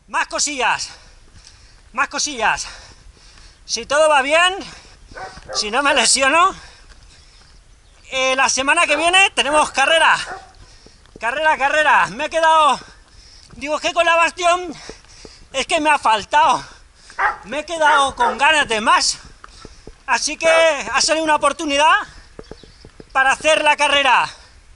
Más cosillas. Más cosillas. Si todo va bien, si no me lesiono, la semana que viene tenemos carrera. Carrera. Me he quedado... Digo, que con la Bastión es que me ha faltado. Me he quedado con ganas de más. Así que ha salido una oportunidad para hacer la carrera.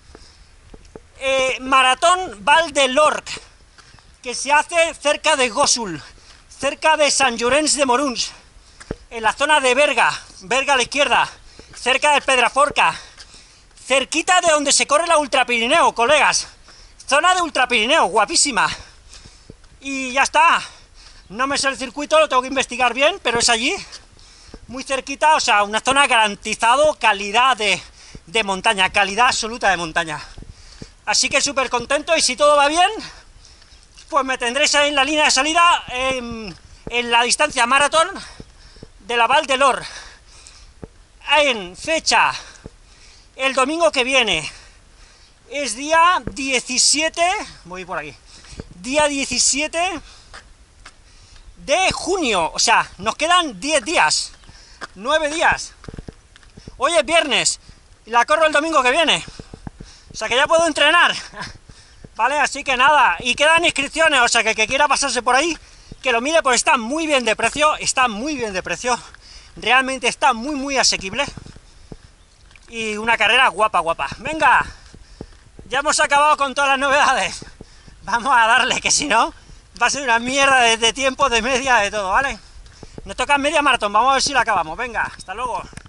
Maratón Val de l'Orc, que se hace cerca de Gósol, cerca de Sant Llorenç de Morunys, en la zona de Berga a la izquierda, cerca del Pedraforca, cerquita de donde se corre la Ultrapirineo, colegas. Zona de Ultrapirineo, guapísima. Y ya está. No me sé el circuito, lo tengo que investigar bien, pero es allí, muy cerquita, o sea, una zona garantizado calidad de montaña, calidad absoluta de montaña. Así que súper contento, y si todo va bien, pues me tendréis ahí en la línea de salida, en la distancia maratón de la Val de l'Orc, en fecha el domingo que viene. Es día 17, voy por aquí, día 17 de junio, o sea, nos quedan 10 días, 9 días. Hoy es viernes, y la corro el domingo que viene, o sea que ya puedo entrenar, ¿vale? Así que nada, y quedan inscripciones, o sea que el que quiera pasarse por ahí, que lo mire, pues está muy bien de precio, realmente está muy asequible, y una carrera guapa. Venga, ya hemos acabado con todas las novedades, vamos a darle, que si no, va a ser una mierda de tiempo, de media, de todo, ¿vale? Nos toca media maratón, vamos a ver si la acabamos, venga, hasta luego.